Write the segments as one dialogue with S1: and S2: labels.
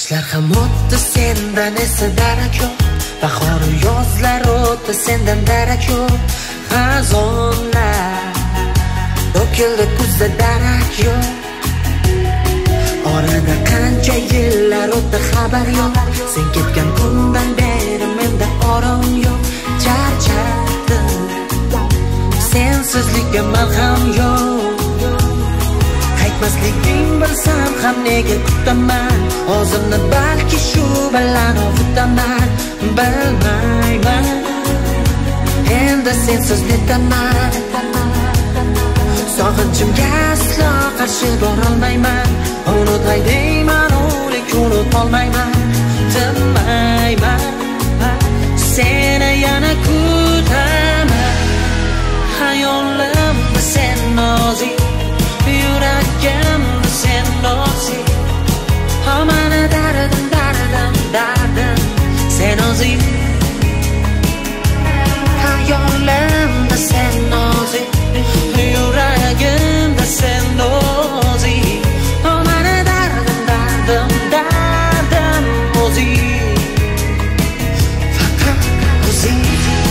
S1: Qishlar ham o'tdi sendan esa darak yo'q, bahoru yozlar o'tdi sendan darak yo'q. Xazonlar to'kildi kuzda darak yo'q. Orada qancha yillar o'tdi xabar yo'q. Sen ketgan kundan beri menda orom yo'q. Charchadim, sensizlikka malham yo'q. Qaytmasliging bilsam ham nega kutaman, o'zimni balki shu bilan ovutaman. Bilmayman, endi sensiz netaman. Sog'inchimga aslo qarshi borolmayman. Unutay deyman, o'lik unutolmayman. Tinmayman, seni yana kutaman. Xayolimda sen nozik, yuragimda sen nozik. Hamma dardim, dardim, dardim sen nozik. Xayolimda sen nozik, yuragimda sen nozik. Hamma dardim, dardim, dardim nozik. Faqat o'zing.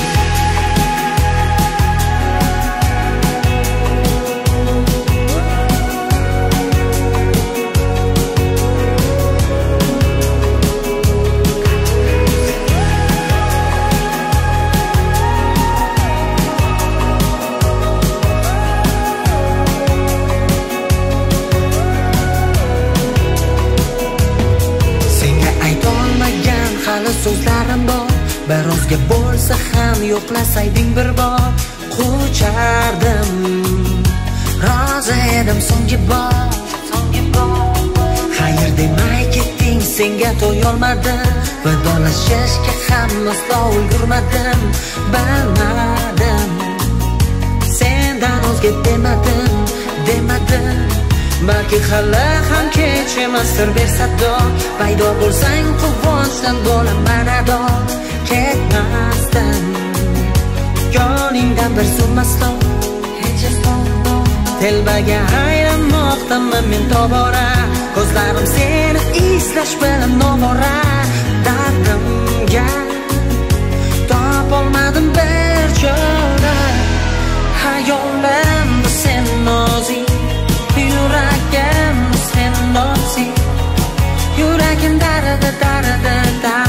S1: Hali so'zlarim bor, bir o'zga bo'lsa ham yo'qlasayding bir bor. Quchardim, rozi edim so'nggi bor. Xayr demay ketding, senga to'yolmadim. Vidolashishga ham aslo ulgurmadim. Bilmadim, sendan o'zga demadim, demadim. Balki hali ham kech emasdir bersado. Paydo bo'lsang quvonchdan bo'laman ado. Ketmasdim, yoningdan bir zum aslo. Telbaga aylanmoqdaman men tobora. Ko'zlarim seni eslash bilan novora. Dardimga topolmadim bir chora. Xayolimda sen nozik, yuragim sen nozik. Yuragim darida, darida, darida.